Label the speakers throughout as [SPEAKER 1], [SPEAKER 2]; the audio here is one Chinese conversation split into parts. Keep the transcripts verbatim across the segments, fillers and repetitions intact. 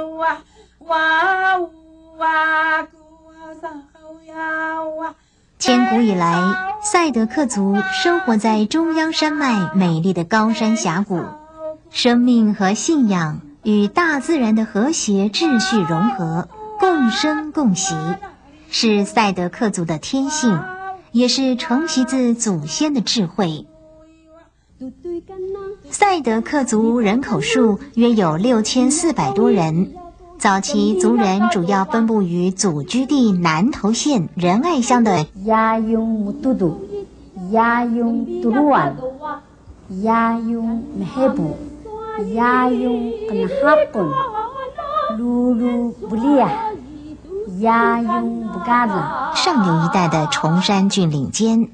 [SPEAKER 1] 千古以来，赛德克族生活在中央山脉美丽的高山峡谷，生命和信仰与大自然的和谐秩序融合，共生共习，是赛德克族的天性，也是承袭自祖先的智慧。赛德克族人口数约有六千四百多人，早期族人主要分布于祖居地南投县仁爱乡的
[SPEAKER 2] 亚雍木都都、亚雍杜鲁湾、亚雍梅黑布、亚雍根哈本、鲁鲁布利亚、亚雍布嘎子
[SPEAKER 1] 上游一带的崇山峻岭间。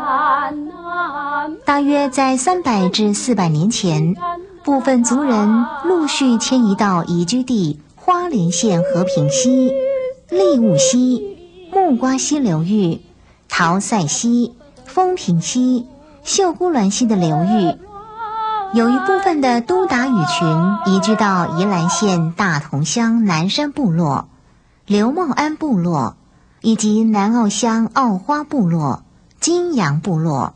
[SPEAKER 1] 大约在三百至四百年前，部分族人陆续迁移到移居地花莲县和平溪、利雾溪、木瓜溪流域、桃赛溪、丰平溪、秀姑峦溪的流域。有一部分的都达语群移居到宜兰县大同乡南山部落、刘茂安部落以及南澳乡澳花部落、金阳部落。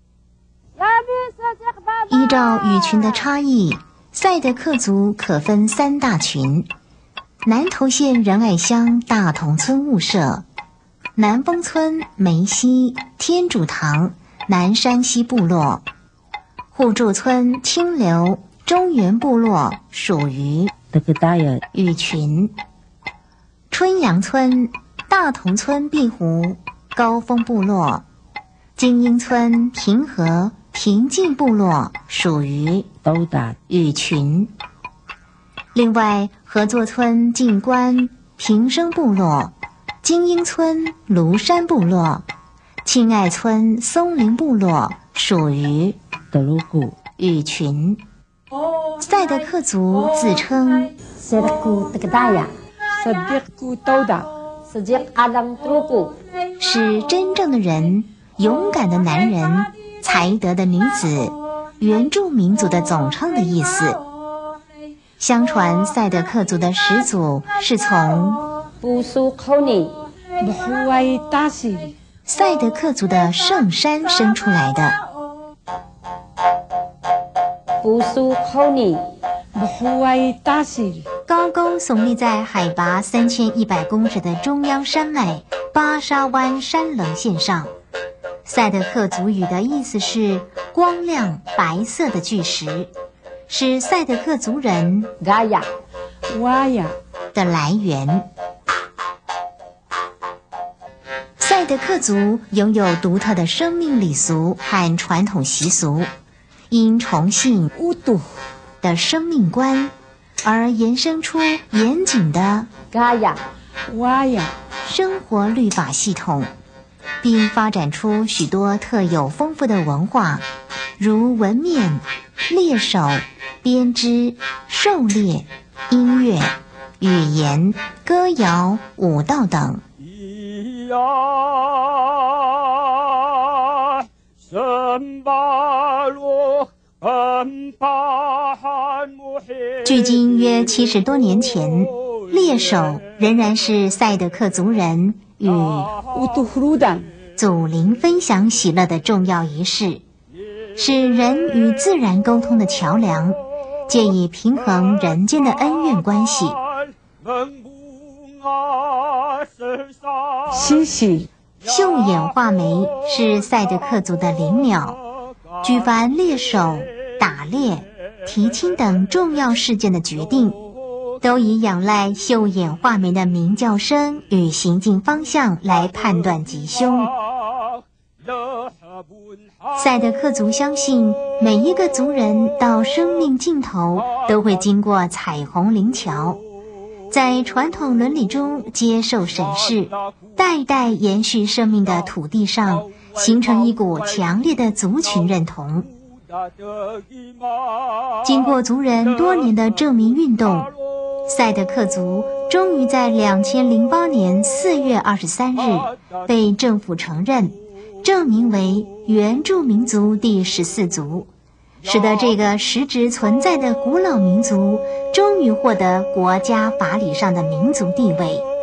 [SPEAKER 1] 依照语群的差异，赛德克族可分三大群：南投县仁爱乡大同村雾社、南丰村梅溪天主堂南山溪部落、互助村清流中原部落属于语群。春阳村大同村碧湖高峰部落、精英村平和平静部落属于语群。另外，合作村静关平生部落、精英村庐山部落、庆爱村松林部落属于语群。赛德克族自称
[SPEAKER 2] 赛德库德格达亚、
[SPEAKER 3] 赛德库都达、
[SPEAKER 2] 赛德阿朗图库，
[SPEAKER 1] 是真正的人、勇敢的男人、才德的女子、原住民族的总称的意思。相传赛德克族的始祖是从
[SPEAKER 2] 布苏科尼、
[SPEAKER 3] 布胡埃达西
[SPEAKER 1] 赛德克族的圣山生出来的。
[SPEAKER 2] 布苏科尼、
[SPEAKER 3] 布胡埃达西
[SPEAKER 1] 高高耸立在海拔三千一百公尺的中央山脉巴沙湾山棱线上。赛德克族语的意思是光亮白色的巨石，是赛德克族人
[SPEAKER 2] 嘎亚、
[SPEAKER 3] 瓦亚
[SPEAKER 1] 的来源。赛德克族拥有独特的生命礼俗和传统习俗，因崇信
[SPEAKER 3] 乌杜
[SPEAKER 1] 的生命观而延伸出严谨的
[SPEAKER 2] 嘎亚、
[SPEAKER 3] 瓦亚
[SPEAKER 1] 生活律法系统，并发展出许多特有丰富的文化，如纹面、猎手、编织、狩猎、音乐、语言、歌谣、舞蹈等。距今约七十多年前，猎手仍然是赛德克族人与祖灵分享喜乐的重要仪式，是人与自然沟通的桥梁，借以平衡人间的恩怨关系。
[SPEAKER 3] 西西
[SPEAKER 1] 秀眼画眉是赛德克族的灵鸟，举凡猎手、打猎、提亲等重要事件的决定，都以仰赖秀眼画眉的鸣叫声与行进方向来判断吉凶。赛德克族相信，每一个族人到生命尽头都会经过彩虹灵桥，在传统伦理中接受审视，代代延续生命的土地上，形成一股强烈的族群认同。经过族人多年的证明运动，赛德克族终于在两千零八年四月二十三日被政府承认，证明为原住民族第十四族， 使得这个实质存在的古老民族终于获得国家法理上的民族地位。